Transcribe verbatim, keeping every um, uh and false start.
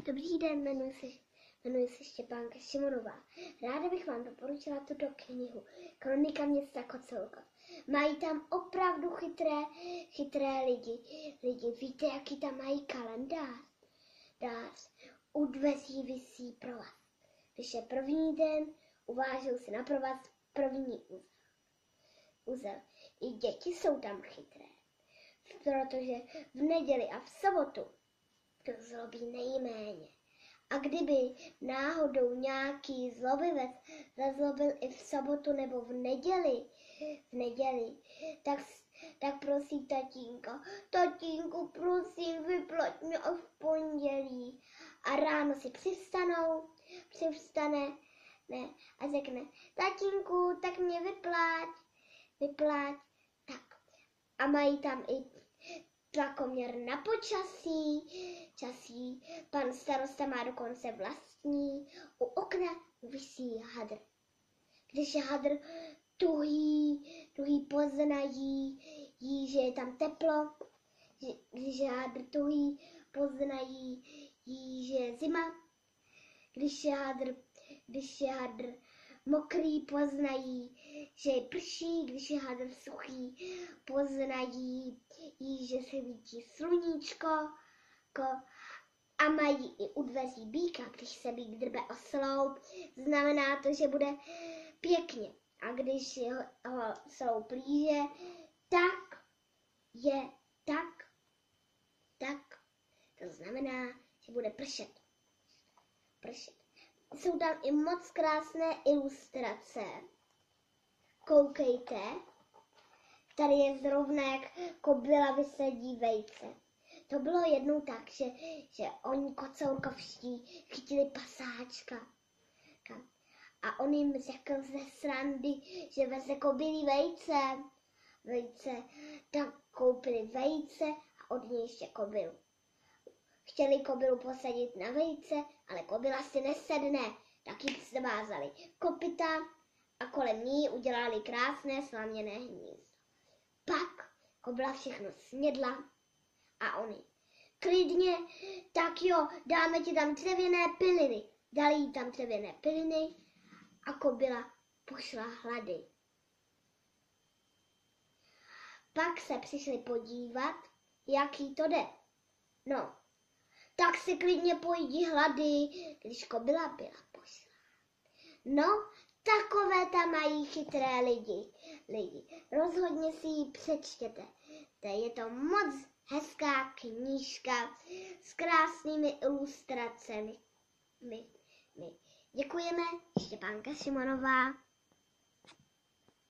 Dobrý den, jmenuji se, jmenuji se Štěpánka Šimonová. Ráda bych vám doporučila tuto knihu Kronika města Kocourkov. Mají tam opravdu chytré, chytré lidi. lidi. Víte, jaký tam mají kalendář? Dář. U dveří visí provaz. Když je první den, uvážou si na provaz první uzel. I děti jsou tam chytré, protože v neděli a v sobotu to zlobí nejméně. A kdyby náhodou nějaký zlobivec zazlobil i v sobotu nebo v neděli, v neděli, tak, tak prosí tatínka, tatínku, prosím, vyplať mě až v pondělí. A ráno si přivstanou, přivstane ne, a řekne, tatínku, tak mě vyplať, vyplať. Tak. A mají tam i tlakoměr na počasí, časí, pan starosta má dokonce vlastní, u okna visí hadr. Když je hadr tuhý, tuhý poznají, jí, že je tam teplo, že, když je hadr tuhý, poznají jí, že je zima, když je hadr, když je hadr mokrý, poznají, že je prší, když je hadr suchý, poznají, jí, že se vítí sluníčko, ko, a mají i u dveří býka, když se býk drbe o sloup, znamená to, že bude pěkně. A když ho sloup líže, tak je tak, tak, to znamená, že bude pršet. Pršet. Jsou tam i moc krásné ilustrace. Koukejte, tady je zrovna, jak kobyla vysedí vejce. To bylo jednou tak, že, že oni kocourkovští chytili pasáčka. A on jim řekl ze srandy, že veze kobylí vejce. Vejce, tak koupili vejce a od něj ještě kobylu. Chtěli kobylu posadit na vejce, ale kobyla si nesedne, tak ji svázali kopyta a kolem ní udělali krásné slaměné hnízdo. Pak kobyla všechno snědla a oni, klidně, tak jo, dáme ti tam dřevěné piliny. Dali jí tam dřevěné piliny a kobyla pošla hlady. Pak se přišli podívat, jaký to jde. No, tak si klidně pojdi hlady, když kobyla byla pošla. No, takové tam mají chytré lidi. lidi. Rozhodně si ji přečtěte. Je to moc hezká knížka s krásnými ilustracemi. My, my. Děkujeme, Štěpánka Šimonová.